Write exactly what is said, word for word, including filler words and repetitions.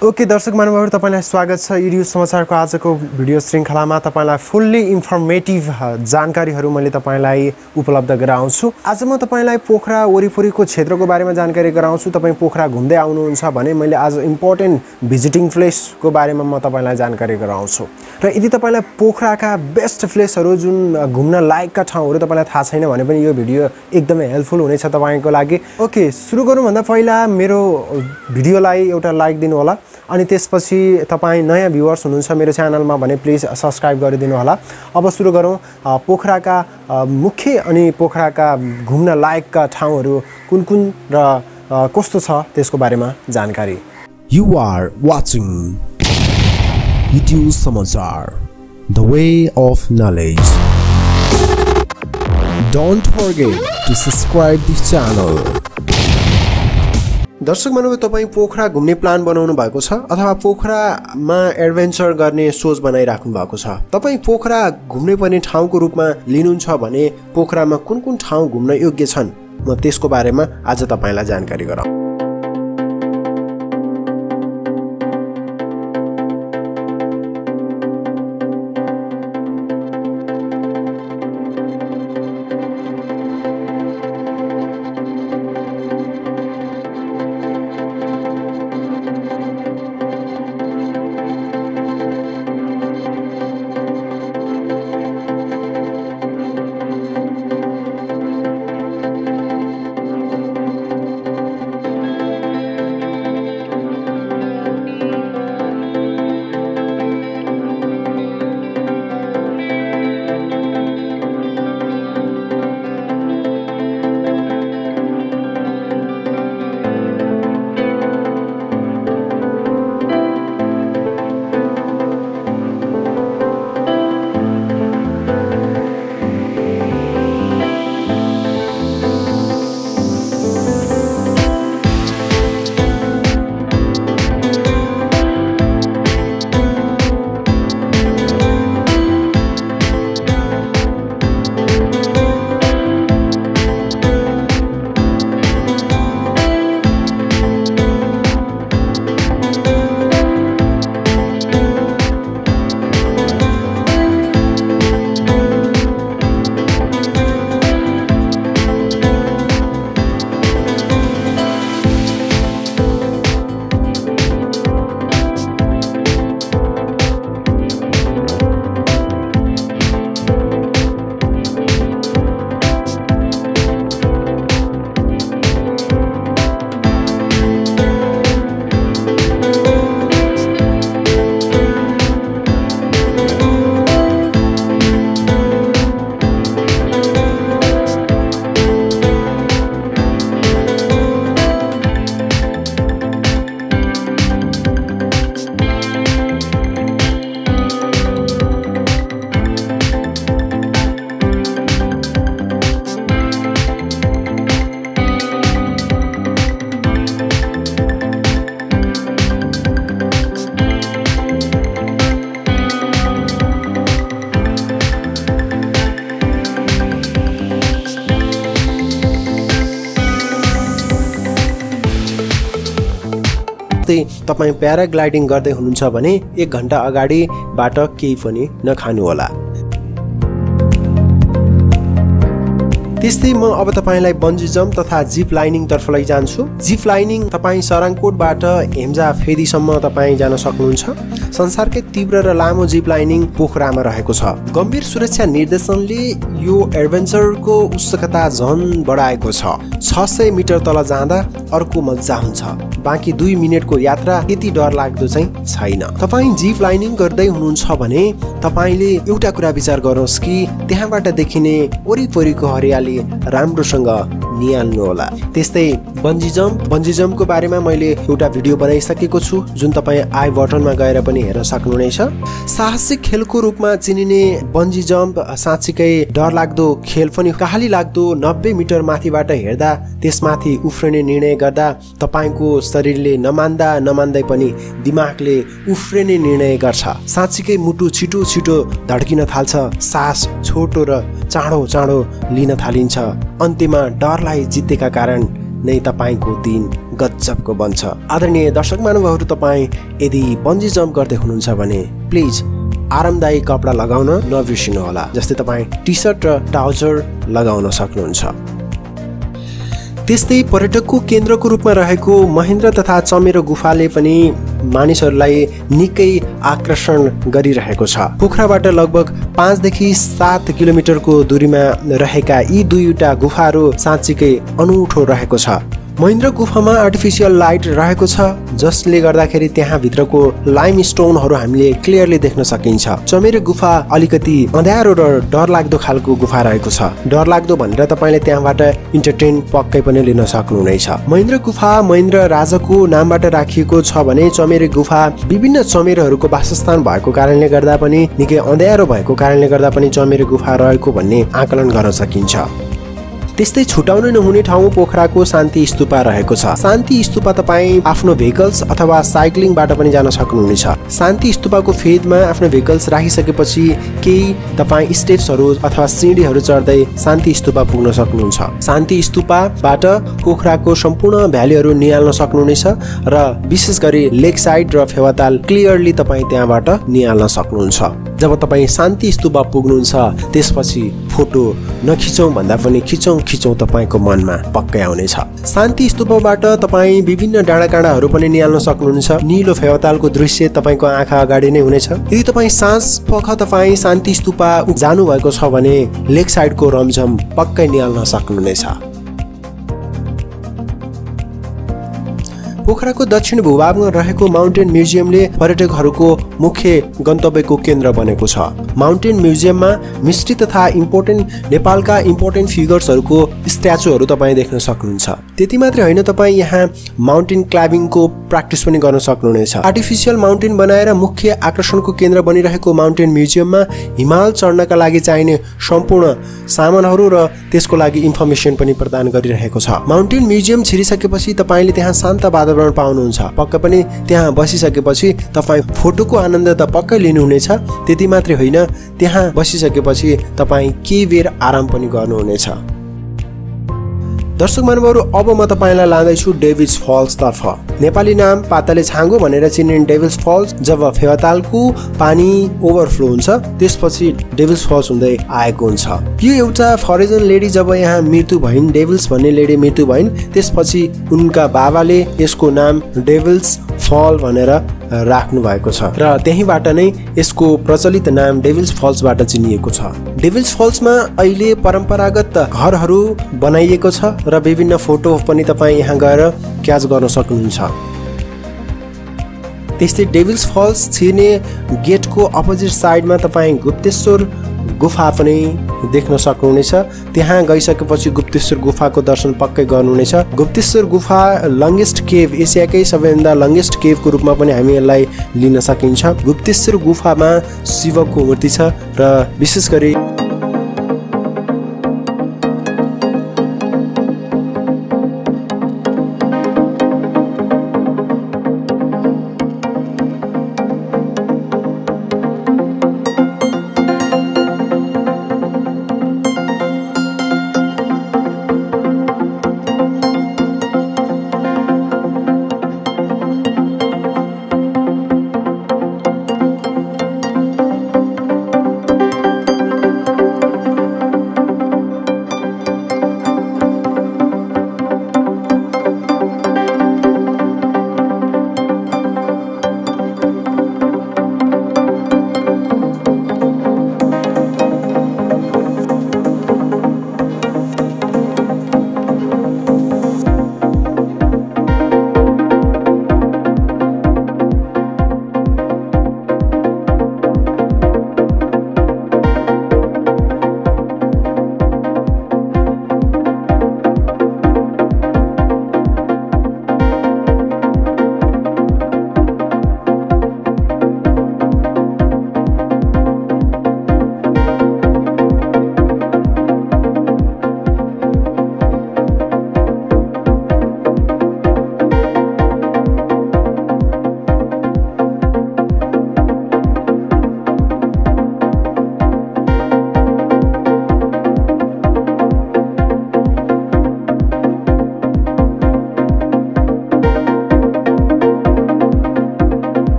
Okay दर्शक महानुभावहरु तपाईलाई स्वागत छ इडियो समाचारको आजको भिडियो श्रृंखलामा तपाईलाई फुल्ली इन्फर्मेटिभ जानकारीहरु मैले तपाईलाई उपलब्ध गराउँछु। आज म तपाईलाई पोखरा वरिपरिको क्षेत्रको बारेमा जानकारी गराउँछु। तपाई पोखरा घुम्दै आउनुहुन्छ भने मैले आज इम्पोर्टेन्ट भिजिटिङ प्लेसको बारेमा म तपाईलाई जानकारी गराउँछु। र यदि तपाईलाई पोखराका बेस्ट प्लेसहरु जुन घुम्न लायकका ठाउँहरु तपाईलाई थाहा छैन भने पनि यो भिडियो एकदमै हेल्पफुल हुनेछ तपाईको लागि। ओके सुरु गरौँ भन्दा पहिला मेरो भिडियोलाई एउटा लाइक दिनु होला अनि त्यसपछि तपाई नयाँ भ्युअर्स हुनुहुन्छ मेरो च्यानलमा भने प्लिज सब्स्क्राइब गरिदिनु होला। अब सुरु गरौँ पोखराका मुख्य अनि पोखराका घुम्न लायकका ठाउँहरु कुन कुन र कस्तो छ त्यसको बारेमा जानकारी। You are watching Idiyo Samachar, the way of knowledge. Don't forget to subscribe this channel. दर्शक महानुभाव तपाई पोखरा घुम्ने प्लान बनाउनु भएको छ अथवा पोखरामा एडभेन्चर गर्ने सोच बनाइराख्नु भएको छ। तपाई पोखरा घुम्ने पर्ने ठाउँको रूपमा लिनुहुन्छ भने पोखरामा कुन कुन ठाउँ घुम्न योग्य छन् म त्यसको बारेमा आज तपाईलाई जानकारी गराउँछु। तपाई प्याराग्लाइडिङ गर्दै हुनुहुन्छ भने एक घण्टा अगाडिबाट केही पनि नखानु होला। त्यस्तै म अब तपाईलाई बन्जी जम्प तथा जिप लाइनिङ तर्फ लैजान्छु। जिप लाइनिङ तपाई सराङकोटबाट हेम्जा फेदीसम्म तपाई जान सक्नुहुन्छ। संसारकै तीव्र र लामो जिप लाइनिङ पोखरामा रहेको छ। गम्भीर सुरक्षा निर्देशनले यो एडभेन्चरको उत्सुकता झन बढाएको छ। छ सय मिटर तल जाँदा अर्को मजा हुन्छ, बाँकी दुई मिनेटको यात्रा त्यति डर लाग्दो चाहिँ छैन। तपाई जिप लाइनिङ गर्दै हुनुहुन्छ भने तपाईले एउटा कुरा विचार गर्नुहोस् कि त्यहाँबाट देखिने वरिपरिको हरियाली राम्रोसँग निहाल्नु होला। त्यस्तै बन्जी जम्प बन्जी जम्पको बारेमा मैले एउटा भिडियो बनाइसकेको छु जुन तपाई आई बटनमा गएर पनि हेर्न सक्नुहुनेछ। साहसिक खेलको रूपमा चिनिने बन्जी जम्प साँच्चीकै डरलाग्दो खेल पनि कहाली लाग्दो नब्बे मिटर माथिबाट हेर्दा त्यसमाथि उफ्रिने निर्णय गर्दा तपाईको शरीरले नमान्दा नमान्दै पनि दिमागले उफ्रिने निर्णय गर्छ। साँच्चीकै मुटु छिटो छिटो धड्किन थाल्छ, सास छोटो र चाँडो चाँडो लिन थालिन्छ। अन्त्यमा डरलाई जितेका कारण नै तपाईको दिन गजबको बन्छ। आदरणीय दर्शक महानुभावहरू, तपाईँ यदि बन्जी जम्प गर्दै हुनुहुन्छ भने प्लिज आरामदायी कपडा लगाउन नबिर्सिनुहोला, जस्तै तपाईँ टी सर्ट र ट्राउजर लगाउन सक्नुहुन्छ। त्यस्तै पर्यटकको केन्द्रको रूपमा रहेको महेन्द्र तथा चमेरो गुफाले पनि मानिसहरूलाई निकै आकर्षण गरिरहेको छ। पोखराबाट लगभग पाँचदेखि सात किलोमिटरको दूरीमा रहेका यी दुईवटा गुफाहरू साँच्चीकै अनौठो रहेको छ। महेन्द्र गुफामा आर्टिफिसियल लाइट रहेको छ, जसले गर्दाखेरि त्यहाँ भित्रको लाइम स्टोनहरू हामीले क्लियरली देख्न सकिन्छ। चमेरो गुफा अलिकति अँध्यारो र डरलाग्दो खालको गुफा रहेको छ। डरलाग्दो भनेर तपाईँले त्यहाँबाट इन्टरटेन पक्कै पनि लिन सक्नुहुनेछ। महेन्द्र गुफा महेन्द्र राजाको नामबाट राखिएको छ भने चमेरो गुफा विभिन्न चमेरोहरूको वासस्थान भएको कारणले गर्दा पनि निकै अँध्यारो भएको कारणले गर्दा पनि चमेरो गुफा रहेको भन्ने आकलन गर्न सकिन्छ। त्यस्तै छुटाउन नहुने ठाउँ पोखराको शान्ति स्तूपा रहेको छ। शान्ति स्तूपा तपाईँ आफ्नो भेहिकल्स अथवा साइक्लिङबाट पनि जान सक्नुहुनेछ। शान्ति स्तूपाको फेदमा आफ्नो भेहिकल्स राखिसकेपछि केही तपाईँ स्टेप्सहरू अथवा सिँढीहरू चढ्दै शान्ति स्तूपा पुग्न सक्नुहुन्छ। शान्ति स्तूपाबाट पोखराको सम्पूर्ण भ्यालीहरू निहाल्न सक्नुहुनेछ र विशेष गरी लेक साइड र फेवाताल क्लियरली तपाईँ त्यहाँबाट निहाल्न सक्नुहुन्छ। जब तपाईँ शान्ति स्तूपा पुग्नुहुन्छ त्यसपछि फोटो नखिचौँ भन्दा पनि खिचौँ खिचौँ तपाईँको मनमा पक्कै आउनेछ। शान्ति स्तूपबाट तपाईँ विभिन्न डाँडाकाँडाहरू पनि निहाल्न सक्नुहुन्छ। निलो फेवातालको दृश्य तपाईँको आँखा अगाडि नै हुनेछ। यदि तपाईँ साँझ पख तपाईँ शान्ति स्तूपा जानुभएको छ भने लेक साइडको रमझम पक्कै निहाल्न सक्नुहुनेछ। पोखराको दक्षिण भूभागमा रहेको माउन्टेन म्युजियमले पर्यटकहरूको मुख्य गन्तव्यको केन्द्र बनेको छ। माउन्टेन म्युजियममा मिस्ट्री तथा इम्पोर्टेन्ट नेपालका इम्पोर्टेन्ट फिगर्सहरूको स्ट्याचुहरू तपाईँ देख्न सक्नुहुन्छ। त्यति मात्रै होइन, तपाईँ यहाँ माउन्टेन क्लाइम्बिङको प्र्याक्टिस पनि गर्न सक्नुहुनेछ। आर्टिफिसियल माउन्टेन बनाएर मुख्य आकर्षणको केन्द्र बनिरहेको माउन्टेन म्युजियममा हिमाल चढ्नका लागि चाहिने सम्पूर्ण सामानहरू र त्यसको लागि इन्फर्मेसन पनि प्रदान गरिरहेको छ। माउन्टेन म्युजियम छिरिसकेपछि तपाईँले त्यहाँ शान्त वातावरण पाउनुहुन्छ। पक्कै पनि त्यहाँ बसिसकेपछि तपाईँ फोटोको आनन्द त पक्कै लिनुहुनेछ। त्यति मात्रै होइन, त्यहाँ बसिसकेपछि तपाईँ केही बेर आराम पनि गर्नुहुनेछ। दर्शक महानुभावहरू, अब म तपाईँलाई लाँदैछु डेभिल्स फल्स तर्फ। नेपाली नाम पाताले छाँगो भनेर चिनिने डेभिल्स फल्स जब फेवातालको पानी ओभरफ्लो हुन्छ त्यसपछि डेभिल्स फल्स हुँदै आएको हुन्छ। यो एउटा फरेजन लेडी जब यहाँ मृत्यु भइन्, डेभिल्स भन्ने लेडी मृत्यु भइन्, त्यसपछि उनका बाबाले यसको नाम डेभिल्स फल भनेर राख्नु भएको छ र त्यहीबाट नै यसको प्रचलित नाम डेभिल्स फल्सबाट चिनिएको छ। डेभिल्स फल्समा अहिले परम्परागत घरहरू बनाइएको छ र विभिन्न फोटो पनि तपाईँ यहाँ गएर क्याच गर्न सक्नुहुन्छ। त्यस्तै डेभिल्स फल्स छिर्ने गेटको अपोजिट साइडमा तपाईँ गुप्तेश्वर गुफा पनि देख्न सक्नुहुनेछ। त्यहाँ गइसकेपछि गुप्तेश्वर गुफाको दर्शन पक्कै गर्नुहुनेछ। गुप्तेश्वर गुफा लङ्गेस्ट केभ, एसियाकै सबैभन्दा लङ्गेस्ट केभको रूपमा पनि हामी यसलाई लिन सकिन्छ। गुप्तेश्वर गुफामा शिवको मूर्ति छ र विशेष गरी